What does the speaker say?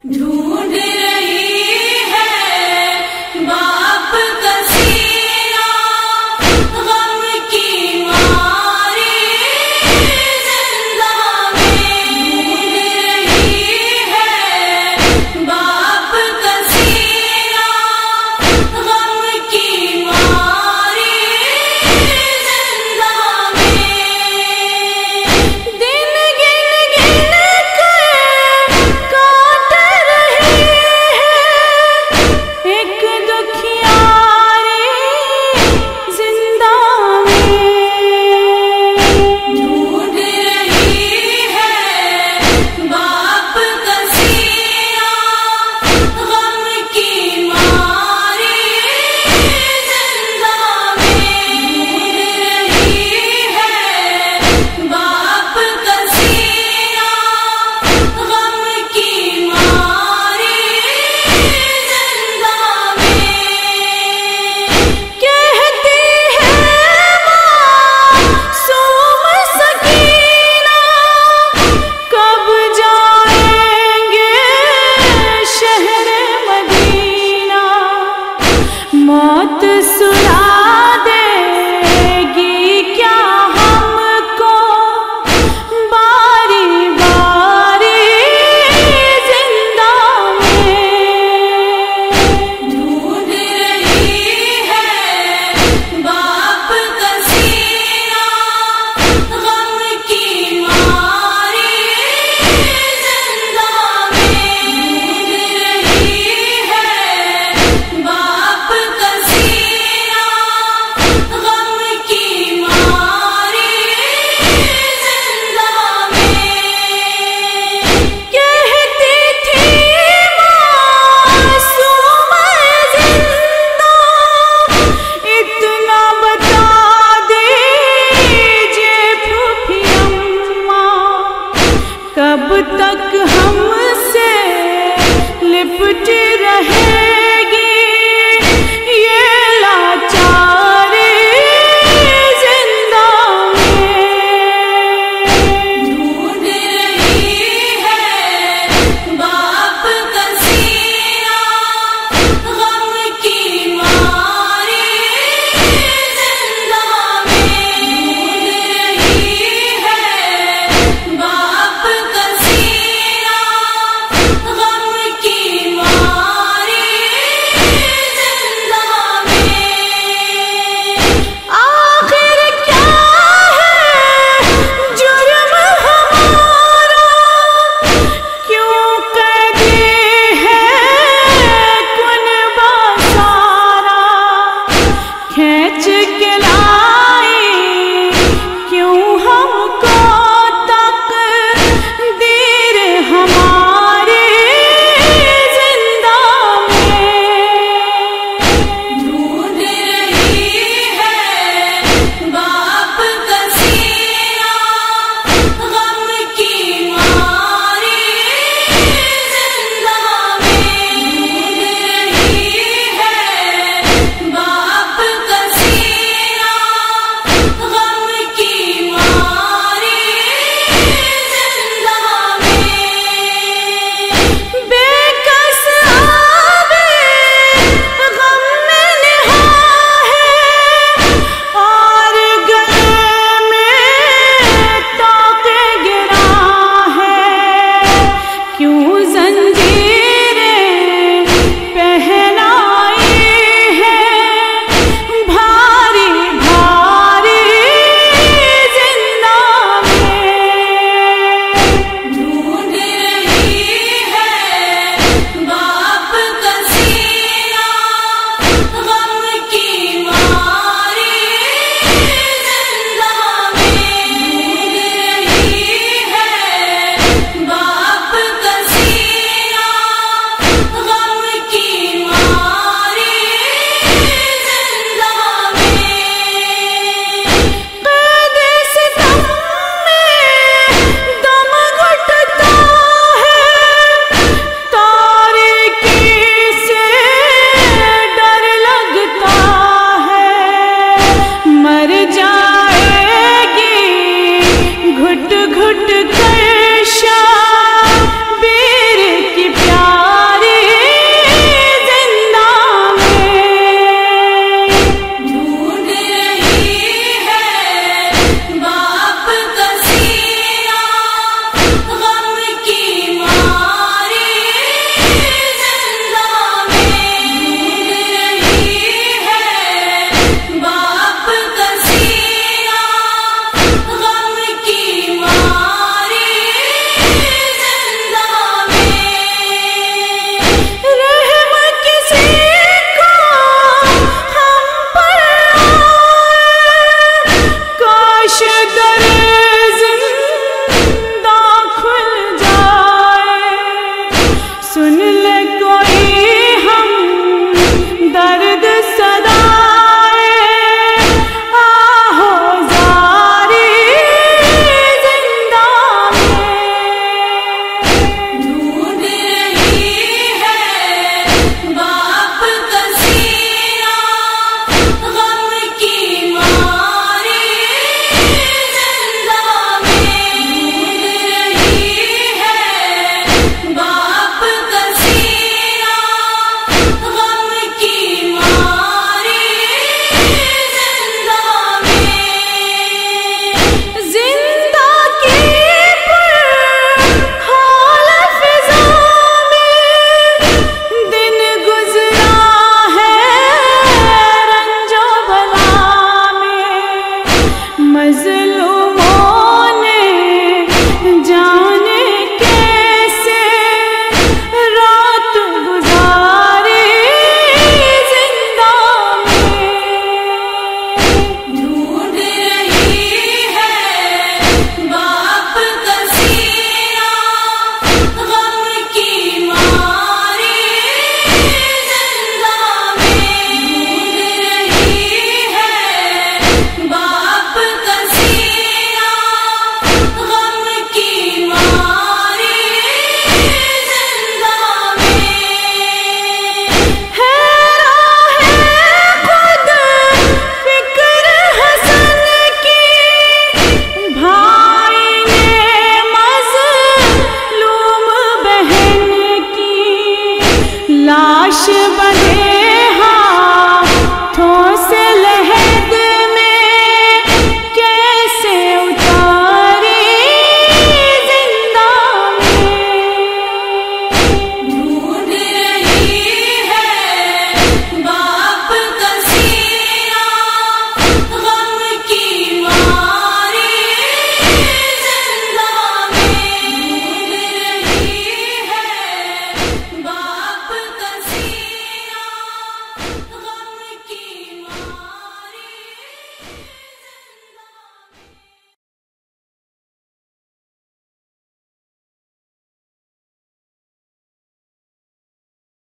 ڈھونڈ رہی ہے باپ کا سینہ غم کی ماری زندہ میں، ڈھونڈ رہی ہے باپ کا سینہ غم کی ماری زندہ میں، دن گن گن کر کاٹ رہی ہے ایک دکھیاری زندہ میں، ڈھونڈ رہی ہے باپ کا سینہ غم کی ماری زندہ میں، ڈھونڈ رہی ہے باپ کا سینہ غم کی ماری زندہ میں، کہتی ہے معصوم سکینہ کب جائیں گے شہر مدینہ، موت سلا دے گی کیا ہم کو باری باری زندہ میں، ڈھونڈ رہی ہے باپ کا سینہ غم کی ماری زندہ میں، ڈھونڈ رہی ہے باپ کا سینہ غم کی ماری زندہ میں، کہتی تھی معصوم زندہ اتنا بتا دیجیے پھوپھی اماں، کب تک ہم سے لپٹ رہے